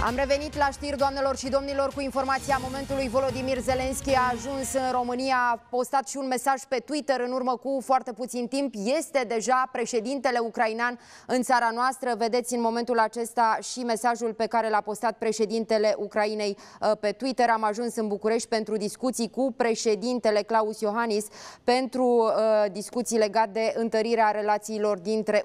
Am revenit la știri, doamnelor și domnilor, cu informația momentului. Volodymyr Zelensky a ajuns în România, a postat și un mesaj pe Twitter în urmă cu foarte puțin timp. Este deja președintele ucrainean în țara noastră. Vedeți în momentul acesta și mesajul pe care l-a postat președintele Ucrainei pe Twitter. Am ajuns în București pentru discuții cu președintele Klaus Iohannis, pentru discuții legate de întărirea relațiilor dintre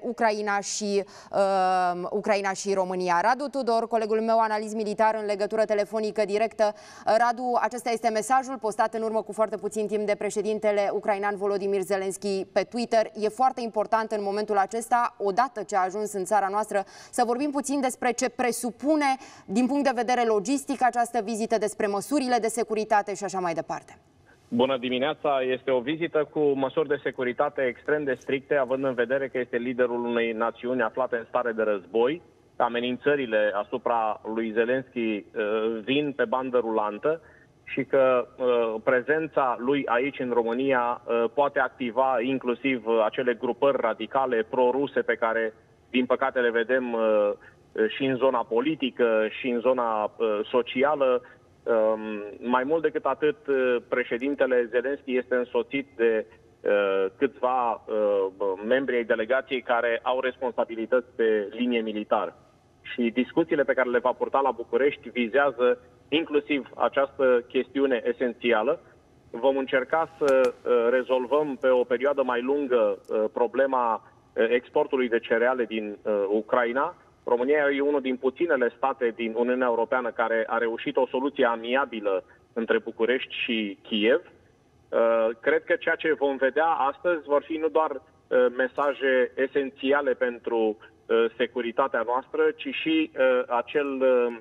Ucraina și România. Radu Tudor, colegul meu, analist militar, în legătură telefonică directă. Radu, acesta este mesajul postat în urmă cu foarte puțin timp de președintele ucrainean Volodymyr Zelensky pe Twitter. E foarte important în momentul acesta, odată ce a ajuns în țara noastră, să vorbim puțin despre ce presupune din punct de vedere logistic această vizită, despre măsurile de securitate și așa mai departe. Bună dimineața! Este o vizită cu măsuri de securitate extrem de stricte, având în vedere că este liderul unei națiuni aflate în stare de război. Amenințările asupra lui Zelensky vin pe bandă rulantă și că prezența lui aici în România poate activa inclusiv acele grupări radicale pro-ruse pe care, din păcate, le vedem și în zona politică și în zona socială. Mai mult decât atât, președintele Zelensky este însoțit de câțiva membri ai delegației care au responsabilități pe linie militară. Și discuțiile pe care le va purta la București vizează inclusiv această chestiune esențială. Vom încerca să rezolvăm pe o perioadă mai lungă problema exportului de cereale din Ucraina. România e unul din puținele state din Uniunea Europeană care a reușit o soluție amiabilă între București și Kiev. Cred că ceea ce vom vedea astăzi vor fi nu doar mesaje esențiale pentru securitatea noastră, ci și acel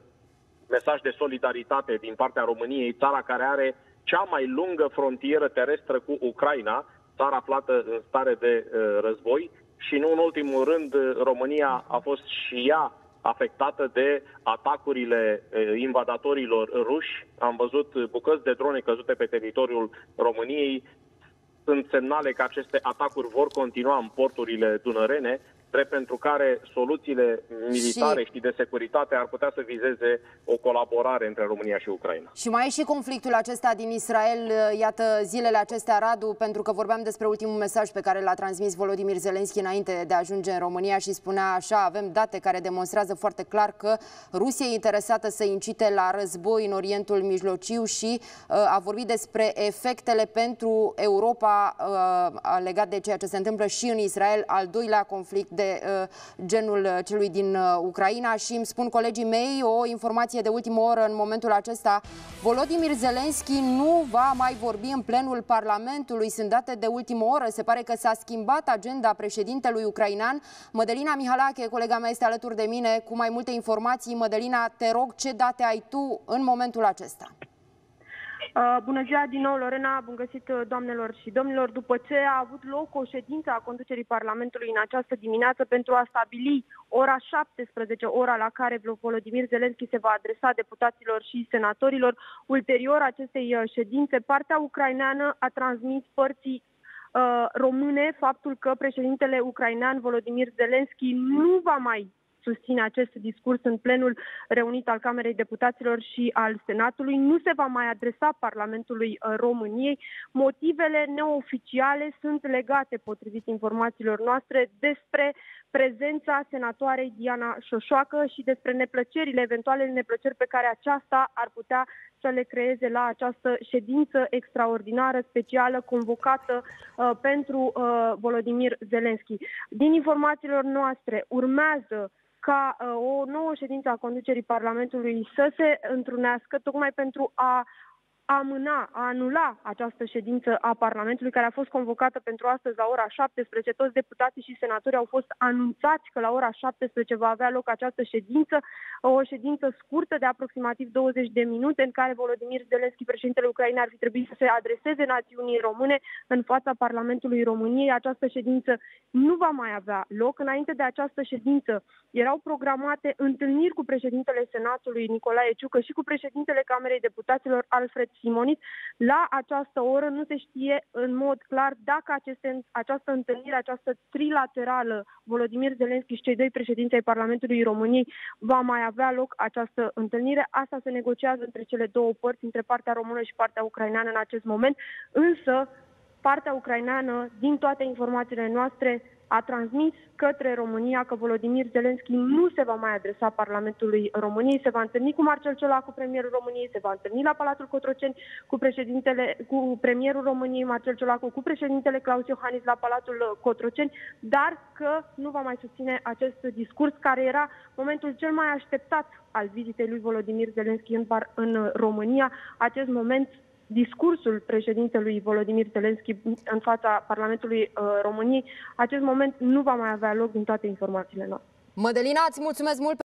mesaj de solidaritate din partea României, țara care are cea mai lungă frontieră terestră cu Ucraina, țara aflată în stare de război. Și nu în ultimul rând, România a fost și ea afectată de atacurile invadatorilor ruși. Am văzut bucăți de drone căzute pe teritoriul României. Sunt semnale că aceste atacuri vor continua în porturile dunărene, drept pentru care soluțiile militare și de securitate ar putea să vizeze o colaborare între România și Ucraina. Și mai e și conflictul acesta din Israel, iată, zilele acestea, Radu, pentru că vorbeam despre ultimul mesaj pe care l-a transmis Volodymyr Zelensky înainte de a ajunge în România și spunea așa: avem date care demonstrează foarte clar că Rusia e interesată să incite la război în Orientul Mijlociu și a vorbit despre efectele pentru Europa legat de ceea ce se întâmplă și în Israel, al doilea conflict de genul celui din Ucraina. Și îmi spun colegii mei o informație de ultimă oră în momentul acesta: Volodymyr Zelensky nu va mai vorbi în plenul Parlamentului. Sunt date de ultimă oră, se pare că s-a schimbat agenda președintelui ucrainean. Mădălina Mihalache, colega mea, este alături de mine cu mai multe informații. Mădălina, te rog, ce date ai tu în momentul acesta? Bună ziua din nou, Lorena, bun găsit, doamnelor și domnilor. După ce a avut loc o ședință a conducerii Parlamentului în această dimineață pentru a stabili ora 17, ora la care Volodymyr Zelensky se va adresa deputaților și senatorilor, ulterior acestei ședințe, partea ucraineană a transmis părții române faptul că președintele ucrainean Volodymyr Zelensky nu va mai susține acest discurs în plenul reunit al Camerei Deputaților și al Senatului, nu se va mai adresa Parlamentului României. Motivele neoficiale sunt legate, potrivit informațiilor noastre, despre prezența senatoarei Diana Șoșoacă și despre neplăcerile, eventualele neplăceri pe care aceasta ar putea să le creeze la această ședință extraordinară, specială, convocată pentru Volodymyr Zelensky. Din informațiilor noastre, urmează ca o nouă ședință a conducerii Parlamentului să se întrunească tocmai pentru a anula această ședință a Parlamentului, care a fost convocată pentru astăzi la ora 17. Toți deputații și senatorii au fost anunțați că la ora 17 va avea loc această ședință, o ședință scurtă de aproximativ 20 de minute, în care Volodymyr Zelensky, președintele Ucrainei, ar fi trebuit să se adreseze națiunii române în fața Parlamentului României. Această ședință nu va mai avea loc. Înainte de această ședință erau programate întâlniri cu președintele Senatului, Nicolae Ciucă, și cu președintele Camerei Deputaților, Alfred Simonit. La această oră nu se știe în mod clar dacă această întâlnire, această trilaterală, Volodimir Zelenski și cei doi președinți ai Parlamentului României, va mai avea loc această întâlnire. Asta se negociază între cele două părți, între partea română și partea ucraineană în acest moment, însă partea ucraineană, din toate informațiile noastre, a transmis către România că Volodimir Zelenski nu se va mai adresa Parlamentului României, se va întâlni cu Marcel Ciolacu, premierul României, se va întâlni la Palatul Cotroceni cu premierul României, Marcel Ciolacu, cu președintele Claus Iohannis la Palatul Cotroceni, dar că nu va mai susține acest discurs care era momentul cel mai așteptat al vizitei lui Volodimir Zelenski în România. Acest moment, discursul președintelui Volodimir Zelenski în fața Parlamentului României, acest moment nu va mai avea loc din toate informațiile noastre. Mădălina, îți mulțumesc mult